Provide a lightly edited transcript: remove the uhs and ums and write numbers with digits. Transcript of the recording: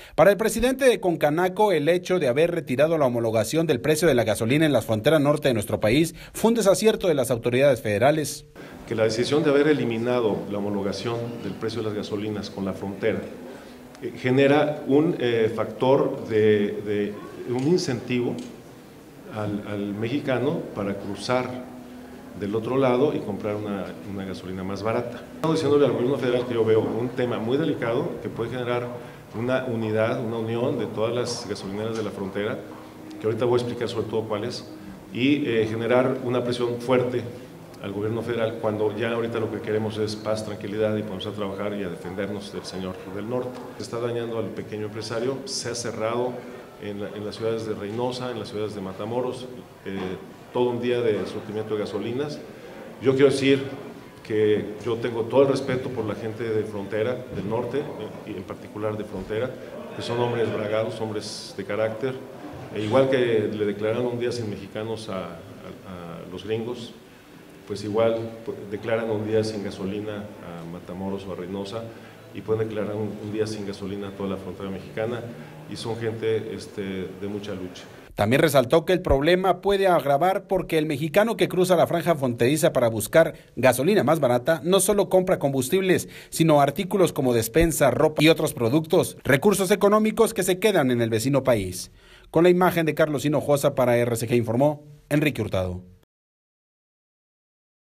Para el presidente de Concanaco, el hecho de haber retirado la homologación del precio de la gasolina en la frontera norte de nuestro país fue un desacierto de las autoridades federales. Que la decisión de haber eliminado la homologación del precio de las gasolinas con la frontera genera un factor de un incentivo al mexicano para cruzar del otro lado y comprar una gasolina más barata. Estamos diciéndole al gobierno federal que yo veo un tema muy delicado que puede generar una unidad, una unión de todas las gasolineras de la frontera, que ahorita voy a explicar sobre todo cuáles, y generar una presión fuerte al gobierno federal cuando ya ahorita lo que queremos es paz, tranquilidad y ponernos a trabajar y a defendernos del señor del norte. Se está dañando al pequeño empresario, se ha cerrado en las ciudades de Reynosa, en las ciudades de Matamoros, todo un día de surtimiento de gasolinas. Yo quiero decir que yo tengo todo el respeto por la gente de frontera, del norte, y en particular de frontera, que son hombres bragados, hombres de carácter, igual que le declararon un día sin mexicanos a los gringos, pues igual declaran un día sin gasolina a Matamoros o a Reynosa, y pueden declarar un día sin gasolina a toda la frontera mexicana, y son gente de mucha lucha. También resaltó que el problema puede agravar porque el mexicano que cruza la franja fronteriza para buscar gasolina más barata no solo compra combustibles, sino artículos como despensa, ropa y otros productos, recursos económicos que se quedan en el vecino país. Con la imagen de Carlos Hinojosa para RCG informó Enrique Hurtado.